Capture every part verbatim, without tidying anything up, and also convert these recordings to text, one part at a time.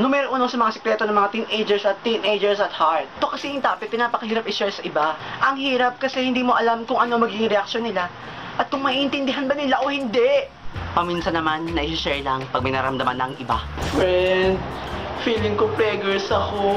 Numero uno sa mga sikreto ng mga teenagers at teenagers at heart. Ito kasi yung topic, pinapakahirap i-share sa iba. Ang hirap kasi hindi mo alam kung ano magiging reaksyon nila at kung maiintindihan ba nila o hindi. Paminsan naman, na-share lang pag may naramdaman ng iba. Friend, feeling ko preggers ako.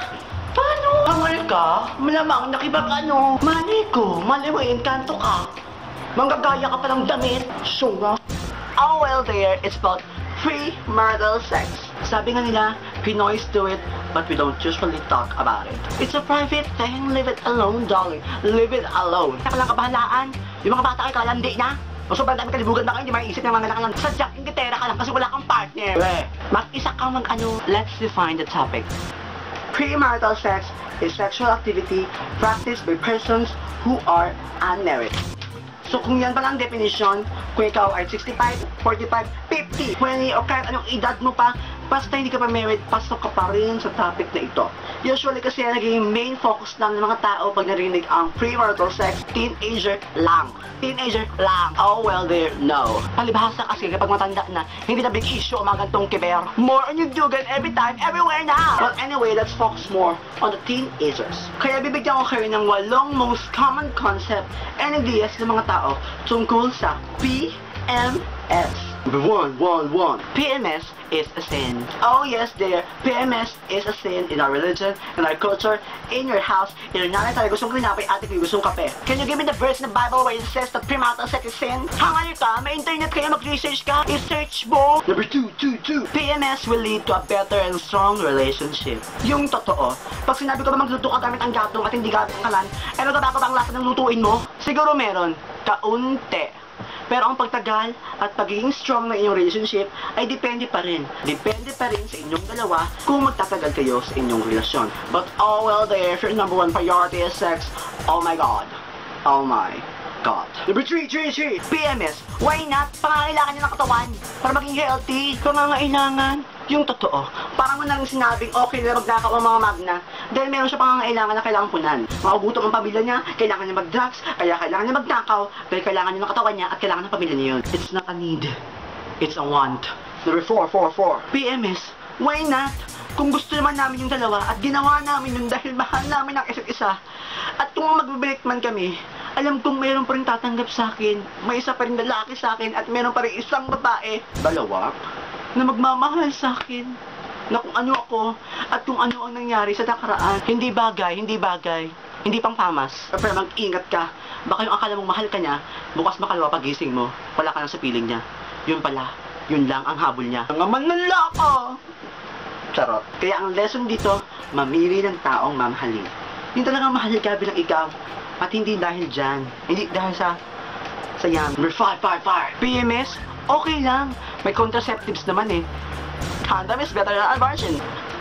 Paano? Hangal ka? Malamang nakibag ano? Mali ko, mali mo, encanto ka. Manggagaya ka pa ng damit. Syunga. Oh well there, it's about premarital sex. Sabi nga nila, Pinoys do it, but we don't usually talk about it. It's a private thing, leave it alone, darling. Leave it alone. Kaya lang kabahalaan, yung mga bata ay kalandi na. O sobrang dami kalibugan na kayo, hindi maiisip ng mga nakalang sadyang ingitera ka lang kasi wala kang partner. Eh, mag-isa kang mag-ano. Let's define the topic. Premarital sex is sexual activity practiced by persons who are unmarried. So kung yan pala ang definition, kung ikaw ay sixty-five, forty-five, fifty, twenty, o kahit anong edad mo pa, basta hindi ka pa married, pasok ka pa rin sa topic na ito. Usually kasi naging main focus lang ng mga tao pag narinig ang premarital sex, teenager lang. Teenager lang. Oh well there, no. Palibhasa kasi kapag matanda na, hindi na big issue ang mga gantong kiber. More on yung dugan every time, everywhere now. But anyway, let's focus more on the teenagers. Kaya bibigyan ko kayo ng walong most common concept and ideas ng mga tao tungkol sa P M S. Number one, one, one. P M S is a sin. Oh yes there, P M S is a sin in our religion, in our culture, in your house, in your nanay tayo gustong kinapay, ate ko gustong kape. Can you give me the verse in the Bible where it says that premarital sex is sin? Hangal ka, may internet kayo, mag-research ka, i-search mo. Number two, two, two. P M S will lead to a better and strong relationship. Yung totoo, pag sinabi ko ba magluto ka gamit ang gatong at hindi gamit ang kalan, eh nagbabago ba ang lasa ng lutuin mo? Siguro meron, kaunti. Pero ang pagtagal at pagiging strong ng inyong relationship ay depende pa rin. Depende pa rin sa inyong dalawa kung magtatagal kayo sa inyong relasyon. But oh well there, if your number one priority is sex, oh my God. Oh my God. Number three, three, three. P M S. Why not? Pangangailangan niya ng katawan para maging healthy. Pangangailangan. Yung totoo. Parang mo na rin sinabing okay na magnakaw ang mga magna dahil meron siya pangangailangan na kailangan punan. Maugutom ang pamilya niya, kailangan niya mag-drugs, kaya kailangan niya magnakaw, dahil kailangan niya ng katawan niya at kailangan ng pamilya niya yun. It's not a need. It's a want. Number four, four, four. P M S. Why not? Kung gusto naman namin yung dalawa at ginawa namin yun dahil mahal namin ang isa't isa. At kung magbibilik man kami, alam kong mayroon pa rin tatanggap sa akin. May isa pa rin lalaki sa akin at mayroon pa rin isang babae. Dalawa? Na magmamahal sa akin. Na kung ano ako at kung ano ang nangyari sa nakaraan. Hindi bagay, hindi bagay. Hindi pang pamas. Pero mag-ingat ka. Baka yung akala mong mahal ka niya, bukas makalawa pagising mo, wala ka lang sa piling niya. Yun pala, yun lang ang habol niya. Ang manlalako! Charot. Kaya ang lesson dito, mamili ng taong mamahalin. Yung talagang mahal ka bilang ikaw. At hindi dahil dyan. Hindi dahil sa sa yan. Number five, five, five. P M S, okay lang. May contraceptives naman eh. Condom is better than abortion.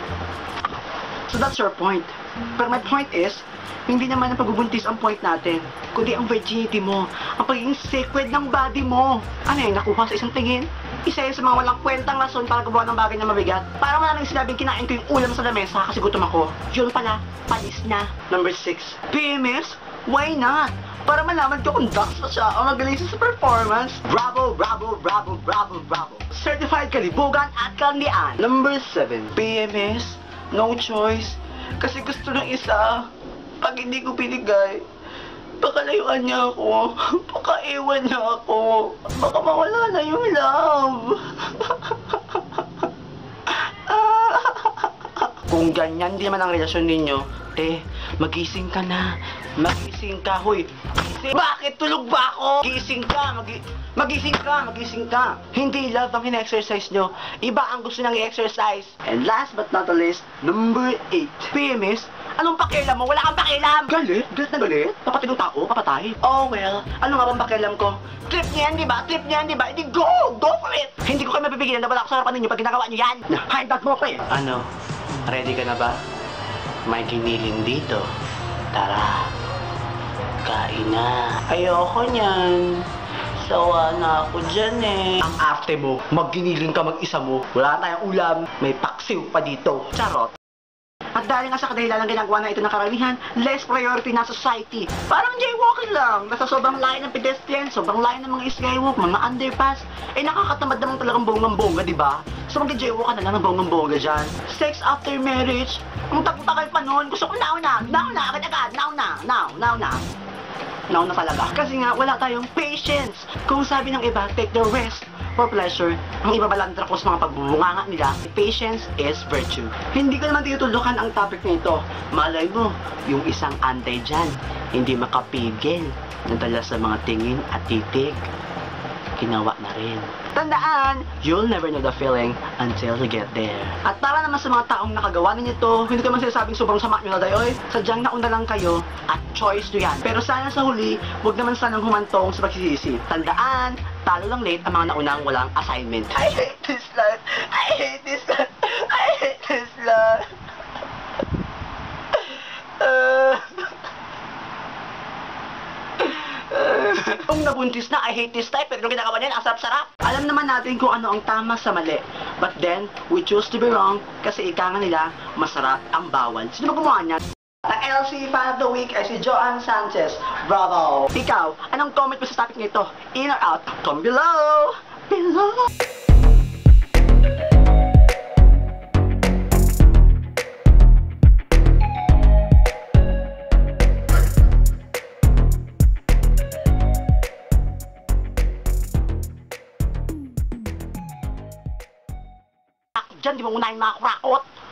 So that's your point. Pero my point is, hindi naman ang pagbubuntis ang point natin, kundi ang virginity mo, ang pagiging sacred ng body mo. Ano yun, nakuha sa isang tingin? Isa yun sa mga walang kwentang rason para gumawa ng bagay na mabigat. Para wala nang sinabing kinain ko yung ulam sa lamesa kasi gutom ako. Yun pala, palis na. Number six. P M S? Why not? Para malaman ko kung ducks pa siya o magaling siya sa performance. Bravo, bravo, bravo, bravo, bravo. Certified kalibugan at kalandian. Number seven. P M S? No choice. Kasi gusto ng isa. Pag hindi ko pinigay, pakalayuan niya ako, pakaiwan niya ako, baka mawala na yung love. Kung ganyan di naman ang relasyon ninyo, te, magising ka na. Magising ka, huy. Gising. Bakit tulog ba ako? Gising ka, magi magising ka, magising ka. Hindi love ang ina-exercise nyo. Iba ang gusto nang i-exercise. And last but not the least, number eight. P M S? Anong pakialam mo? Wala kang pakialam! Galit? Galit na galit? Papatid ng tao? Papatay? Oh well, ano nga bang pakialam ko? Trip niyan, di ba? Trip niyan, di ba? Hindi, go! Go for it! Hindi ko kayo mapipigilan na wala ako sa harapan ninyo pag ginagawa niyo yan! Hindad mo ko eh! Ano? Ready ka na ba? May giniling dito. Tara. Kain na. Ayoko niyan. Sawa na ako dyan eh. Ang arte mo, magginiling ka mag-isa mo. Wala tayong ulam. May paksiw pa dito. Charot. At At dahil nga sa kadahilan ng ginagawa na ito ng karamihan, less priority na society. Parang jaywalking lang. Nasa sobrang layo ng pedestrian, sobrang layo ng mga skywalk, mga underpass. Eh nakakatamad naman talagang bonggang-bongga, di ba? So mag-jaywalk ka na lang ng bonggang-bongga dyan. Sex after marriage, ang tagal pa nun. Gusto ko now na, now na, agad-agad, now na, now, now na. Now na talaga. Kasi nga, wala tayong patience. Kung sabi ng iba, take the rest for pleasure, ang iba balandra ko sa mga pagbubunganga nila, patience is virtue. Hindi ko naman tinutulukan ang topic nito. Malay mo, yung isang antay dyan, hindi makapigil. Nadala sa mga tingin at titig, ginawa na rin. Tandaan, you'll never know the feeling until you get there. At para naman sa mga taong nakagawa ninyo to, hindi ko naman sinasabing sobrang sama nyo na dayoy. Sadyang nauna lang kayo at choice nyo yan. Pero sana sa huli, huwag naman sanang humantong sa pagsisisi. Tandaan, talo lang late ang mga naunang walang assignment. I hate this life! I hate this life! I hate this life! Uh... Kung nabuntis na, I hate this type, pero ginagawa nila, ang sarap-sarap. Alam naman natin kung ano ang tama sa mali. But then, we choose to be wrong kasi ika nga nila, masarap ang bawal. Sino ba gumawa niyan? Ang L C Fan of the Week ay si Joanne Sanchez. Bravo! Ikaw, anong comment mo sa topic nito? In or out? Comment below! Below! Diyan, di mo unahin mga kurakot.